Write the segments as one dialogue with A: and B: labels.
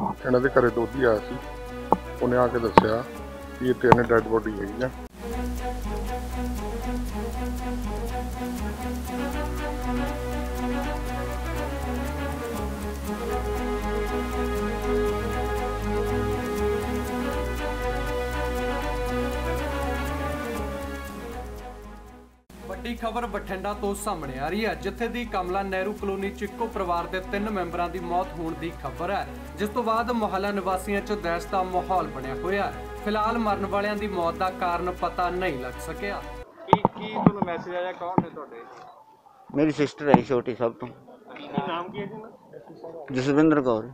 A: ਇਹਨਾਂ ਦੇ ਘਰੇ ਦੋਧੀ ਆਇਆ ਸੀ, ਉਹਨੇ ਆ ਕੇ ਦੱਸਿਆ ਕਿ ਇਹ 3 ਡੈਡ ਬੋਡੀ ਹੈਗੀ ਆ।
B: ਵੱਡੀ ਖਬਰ ਬਠਿੰਡਾ ਤੋਂ ਸਾਹਮਣੇ ਆ ਰਹੀ ਹੈ, ਜਿੱਥੇ ਦੀ ਕਮਲਾ ਨਹਿਰੂ ਕਲੋਨੀ ਚ ਇੱਕੋ ਪਰਿਵਾਰ ਦੇ 3 ਮੈਂਬਰਾਂ ਦੀ ਮੌਤ ਹੋਣ ਦੀ ਖਬਰ ਹੈ, ਜਿਸ ਤੋਂ ਬਾਅਦ ਮੁਹੱਲਾ ਨਿਵਾਸੀਆਂ ਚ ਦਹਿਸ਼ਤ ਦਾ ਮਾਹੌਲ ਬਣਿਆ ਹੋਇਆ ਹੈ। ਫਿਲਹਾਲ ਮਰਨ ਵਾਲਿਆਂ ਦੀ ਮੌਤ ਦਾ ਕਾਰਨ ਪਤਾ ਨਹੀਂ ਲੱਗ ਸਕਿਆ।
C: ਕੀ ਤੁਹਾਨੂੰ ਮੈਸੇਜ ਆਇਆ? ਕੌਣ ਨੇ ਤੁਹਾਡੇ?
D: मेरी सिस्टर है छोटी सब तो।
C: ਨਾਮ ਕੀ ਹੈ ਜੀ?
D: जसविंदर कौर।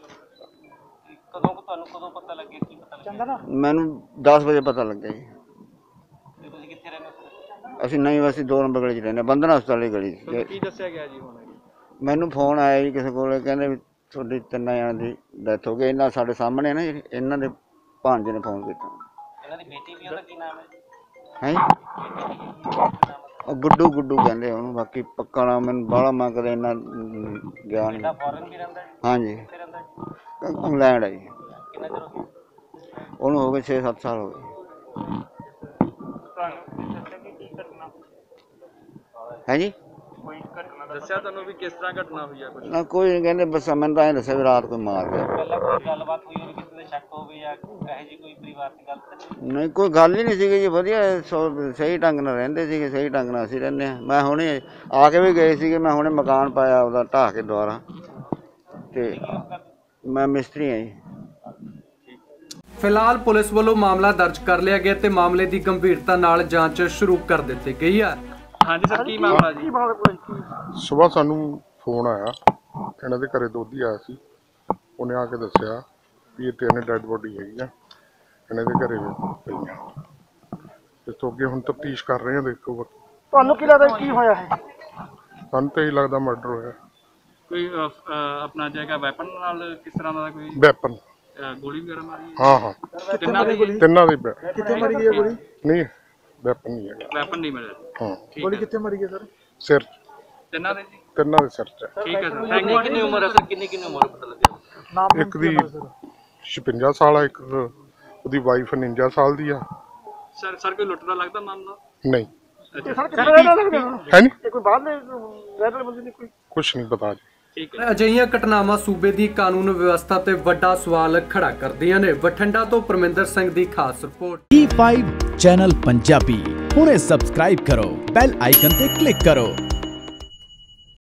C: ਕਦੋਂ ਪਤਾ ਲੱਗਿਆ? ਕੀ ਪਤਾ ਲੱਗਿਆ?
D: मैनू 10 बजे पता लग गया जी।
C: ਤੁਸੀਂ ਕਿੱਥੇ ਰਹਿੰਦੇ ਹੋ?
D: ਅਸੀਂ ਨਹੀਂ ਅਸੀਂ 2 ਨੰਬਰ ਗਲੀ 'ਚ ਰਹਿੰਦੇ, ਬੰਧਨਾ ਹਸਪਤਾਲ ਦੀ ਗਲੀ 'ਚ।
C: ਕੀ ਦੱਸਿਆ ਗਿਆ ਜੀ ਹੁਣ?
D: ਮੈਨੂੰ ਫੋਨ ਆਇਆ ਜੀ ਕਿਸੇ ਕੋਲ, ਕਹਿੰਦੇ ਵੀ ਤੁਹਾਡੀ 3 ਜਣਿਆਂ ਦੀ ਡੈਥ ਹੋ ਗਈ। ਇਹਨਾਂ ਸਾਡੇ ਸਾਹਮਣੇ ਨਾ ਜਿਹੜੀ ਇਹਨਾਂ ਦੇ ਭਾਂਜੇ ਨੇ ਫੋਨ ਕੀਤਾ।
C: ਇਹਨਾਂ ਦੀ ਬੇਟੀ ਵੀ, ਉਹਦਾ ਕੀ ਨਾਮ ਹੈ?
D: ਉਹ ਗੁੱਡੂ ਕਹਿੰਦੇ ਉਹਨੂੰ, ਬਾਕੀ ਪੱਕਾ ਨਾਮ ਮੈਨੂੰ ਬਾਹਲਾ ਮੈਂ ਕਦੇ ਇੰਨਾ ਗਿਆ ਨਹੀਂ।
C: ਫੋਰਨ ਵੀ ਰਹਿੰਦਾ ਜੀ?
D: ਹਾਂਜੀ,
C: ਕਿੱਥੇ ਰਹਿੰਦਾ ਜੀ?
D: ਇੰਗਲੈਂਡ ਹੈ ਜੀ।
C: ਕਿੰਨਾ ਚਿਰ ਹੋ ਗਿਆ?
D: ਉਹਨੂੰ ਹੋ ਗਏ 6-7 ਸਾਲ ਹੋ ਗਏ। ਹੈ ਜੀ,
C: ਦੱਸਿਆ ਤੁਹਾਨੂੰ ਵੀ ਕਿਸ ਤਰ੍ਹਾਂ ਘਟਨਾ ਹੋਈ ਆ? ਕੁਝ
D: ਨਾ ਕੋਈ ਨਹੀਂ ਕਹਿੰਦੇ, ਬਸ ਮੈਨੂੰ ਤਾਂ ਇਹ ਦੱਸਿਆ ਵੀ ਰਾਤ ਕੋਈ ਮਾਰ ਗਿਆ।
C: ਪਹਿਲਾਂ ਕੋਈ ਗੱਲਬਾਤ ਹੋਈ ਹੋਵੇ, ਕਿਸੇ ਦੇ ਸ਼ੱਕ ਹੋਵੇ ਜਾਂ ਕਹੇ ਜੀ ਕੋਈ ਪਰਿਵਾਰ ਦੀ ਗੱਲ?
D: ਨਹੀਂ, ਕੋਈ ਗੱਲ ਹੀ ਨਹੀਂ ਸੀਗੀ ਜੀ, ਵਧੀਆ ਸਹੀ ਢੰਗ ਨਾਲ ਰਹਿੰਦੇ ਸੀਗੇ, ਸਹੀ ਢੰਗ ਨਾਲ ਅਸੀਂ ਰਹਿੰਦੇ ਹਾਂ। ਮੈਂ ਹੁਣੇ ਆ ਕੇ ਵੀ ਗਏ ਸੀਗੇ, ਮੈਂ ਹੁਣੇ ਮਕਾਨ ਪਾਇਆ ਉਹਦਾ ਢਾਹ ਕੇ ਦੁਆਰਾ, ਤੇ ਮੈਂ ਮਿਸਤਰੀ ਹਾਂ ਜੀ।
B: ਫਿਲਹਾਲ ਪੁਲਿਸ ਵੱਲੋਂ ਮਾਮਲਾ ਦਰਜ ਕਰ ਲਿਆ ਗਿਆ ਤੇ ਮਾਮਲੇ ਦੀ ਗੰਭੀਰਤਾ ਨਾਲ ਜਾਂਚ ਸ਼ੁਰੂ ਕਰ ਦਿੱਤੀ ਗਈ ਹੈ।
C: ਹਾਂਜੀ ਸਰ, ਕੀ ਮਾਮਲਾ ਜੀ?
A: ਸਵੇਰ ਸਾਨੂੰ ਫੋਨ ਆਇਆ, ਇਹਨਾਂ ਦੇ ਘਰੇ ਦੋਧੀ ਆਇਆ ਸੀ, ਉਹਨੇ ਆ ਕੇ ਦੱਸਿਆ ਵੀ ਇਹ 3 ਡੈਡ ਬੋਡੀ ਹੈਗੀ ਆ, ਇਹਨਾਂ ਦੇ ਘਰੇ ਪਈਆਂ। ਇਸ ਤੋਂ ਅੱਗੇ ਹੁਣ ਤਫਤੀਸ਼ ਕਰ ਰਹੇ ਹਾਂ। ਦੇਖੋ
E: ਤੁਹਾਨੂੰ ਕੀ ਲੱਗਦਾ ਕੀ ਹੋਇਆ ਹੈ?
A: ਸਾਨੂੰ ਤਾਂ ਇਹ ਲੱਗਦਾ ਮਰਡਰ ਹੋਇਆ।
C: ਕੋਈ ਆਪਣਾ ਜਗ੍ਹਾ ਵੈਪਨ ਨਾਲ ਕਿਸ ਤਰ੍ਹਾਂ ਦਾ? ਕੋਈ
A: ਵੈਪਨ?
C: ਗੋਲੀ ਵਗੈਰਾ ਮਾਰੀ?
A: ਹਾਂ,
C: ਤਿੰਨਾਂ ਦੀ
A: ਤਿੰਨਾਂ ਦੀ।
E: ਕਿੱਥੇ ਮਾਰੀ ਗਈ ਹੈ ਗੋਲੀ?
A: ਨਹੀਂ, ਵੈਪਨ ਨਹੀਂ ਹੈਗਾ।
C: ਵੈਪਨ ਨਹੀਂ ਮਿਲਿਆ?
A: ਹਾਂ।
E: ਗੋਲੀ ਕਿੱਥੇ ਮਾਰੀ ਗਈ ਸਰ?
A: ਸਿਰ,
C: ਤਿੰਨਾਂ ਦੇ ਜੀ?
A: ਤਿੰਨਾਂ ਦੇ ਸਿਰ 'ਚ।
C: ਠੀਕ ਹੈ ਸਰ। ਕਿੰਨੀ ਉਮਰ ਹੈ ਸਰ? ਕਿੰਨੀ ਉਮਰ ਪਤਾ ਲੱਗਿਆ?
E: ਨਾਮ
A: ਇੱਕ ਦੀ 56 ਸਾਲ ਆ, ਇੱਕ ਉਹਦੀ ਵਾਈਫ 49 ਸਾਲ ਦੀ ਆ।
C: ਸਰ ਕੋਈ ਲੁੱਟ ਦਾ ਲੱਗਦਾ ਮਾਮਲਾ?
A: ਨਹੀਂ
E: ਸਰ ਕਿੱਥੇ ਰਹਿਣਾ ਲੱਗਦਾ
A: ਹੈ, ਨਹੀਂ
E: ਇਹ ਕੋਈ ਬਾਹਰ ਦੇ ਰਹਿਣ ਵਾਲੇ ਬੰਦੇ ਨੇ ਕੋਈ
A: ਕੁਛ ਨਹੀਂ ਪਤਾ ਜੀ।
C: ਠੀਕ ਹੈ।
B: ਅਜਿਹੀਆਂ ਘਟਨਾਵਾਂ ਸੂਬੇ ਦੀ ਕਾਨੂੰਨ ਵਿਵਸਥਾ ਤੇ ਵੱਡਾ ਸਵਾਲ ਖੜਾ ਕਰਦੀਆਂ ਨੇ। ਬਠਿੰਡਾ ਤੋਂ ਪਰਮਿੰਦਰ ਸਿੰਘ ਦੀ ਖਾਸ ਰਿਪੋਰਟ।
F: E5 ਚੈਨਲ ਪੰਜਾਬੀ ਹੁਣੇ ਸਬਸਕ੍ਰਾਈਬ ਕਰੋ, ਬੈਲ ਆਈਕਨ ਤੇ ਕਲਿੱਕ ਕਰੋ।